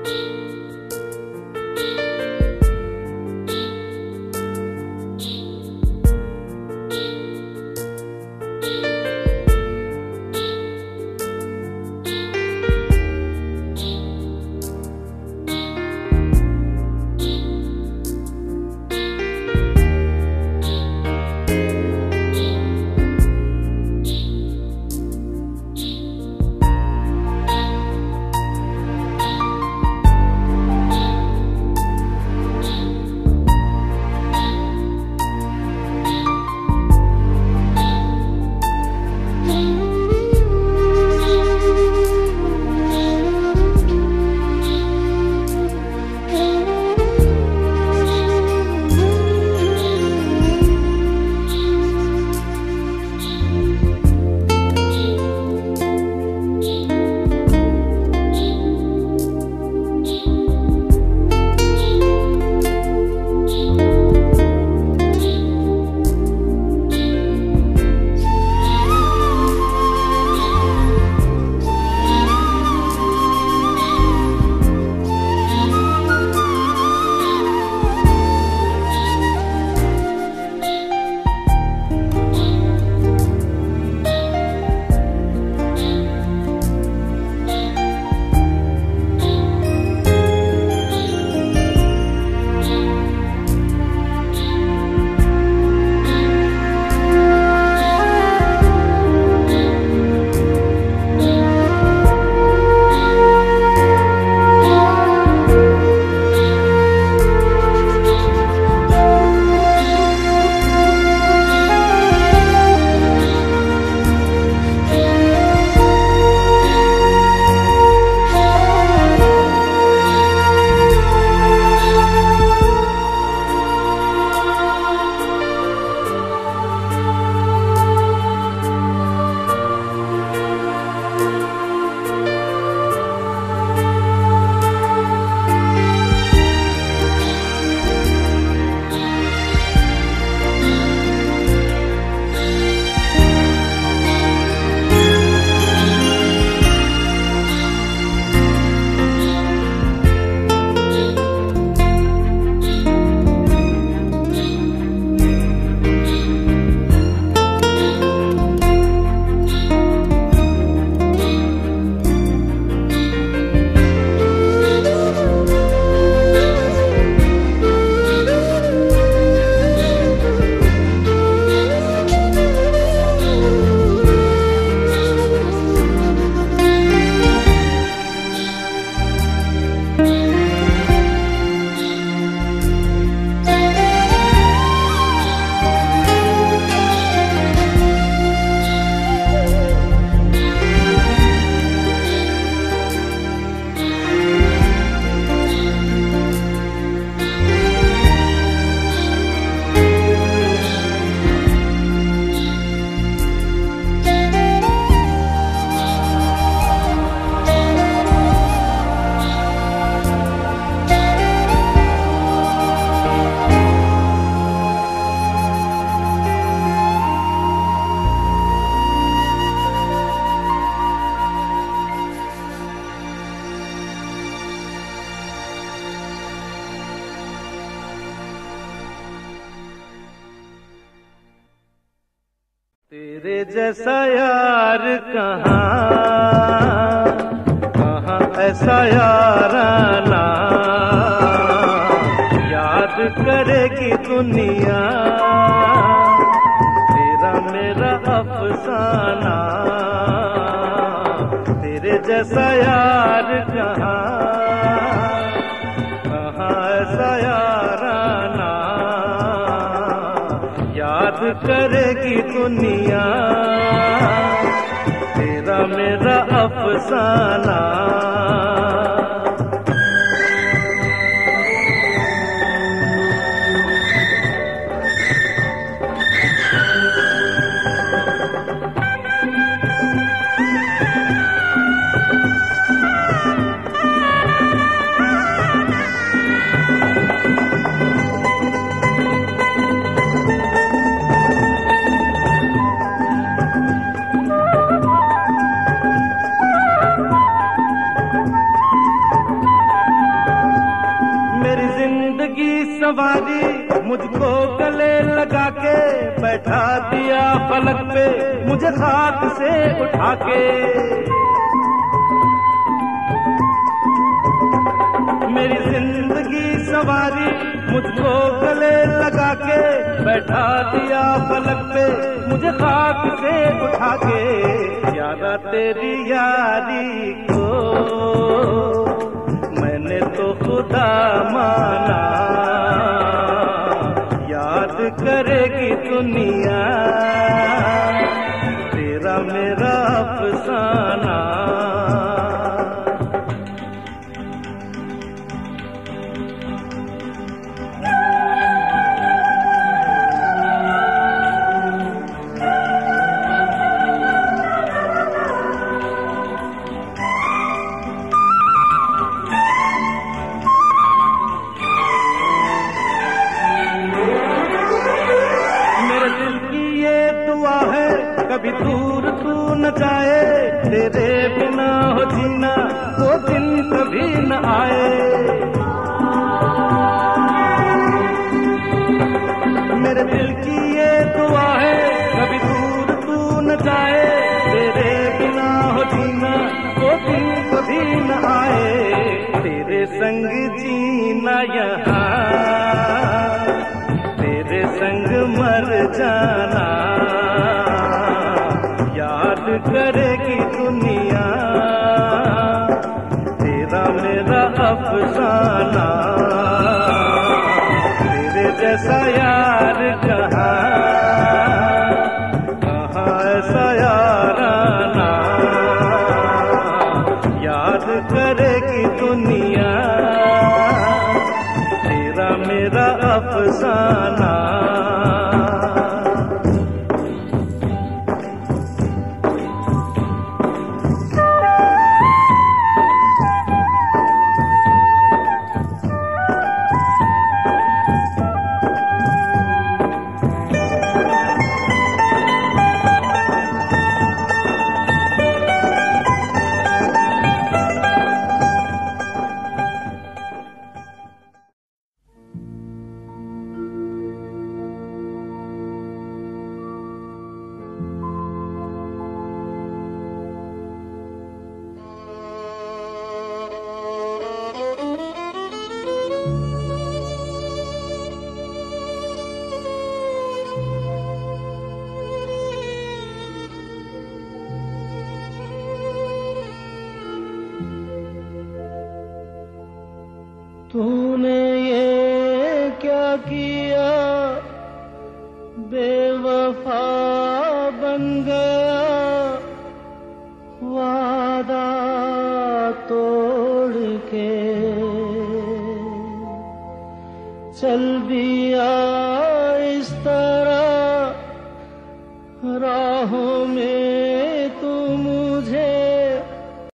तेरे जैसा यार कहाँ कहाँ ऐसा याराना, याद करेगी दुनिया तेरा मेरा अफसाना। तेरे जैसा यार कहाँ कहाँ ऐसा याराना, याद करेगी दुनिया तेरा मेरा अफसाना। जिंदगी सवारी, मुझको गले लगा के बैठा दिया फलक पे, मुझे खाक से उठा के। मेरी जिंदगी सवारी, मुझको गले लगा के बैठा दिया फलक पे, मुझे खाक से उठा के। यारा तेरी यारी को मैंने तो खुदा माना, याद करेगी दुनिया तेरा मेरा अफसाना। कभी दूर तू न जाए, तेरे बिना हो जीना वो दिन कभी न आए। मेरे दिल की ये दुआ है, कभी दूर तू न जाए, तेरे बिना हो जीना वो दिन कभी न आए। तेरे संग जीना यहाँ, तेरे संग मर जाना, याद करेगी दुनिया तेरा मेरा अफसाना। तेरे जैसा यार कहाँ ऐसा याराना, याद करेगी दुनिया तेरा मेरा अफसाना। तूने ये क्या किया, बेवफा बन गया, वादा तोड़ के चल दिया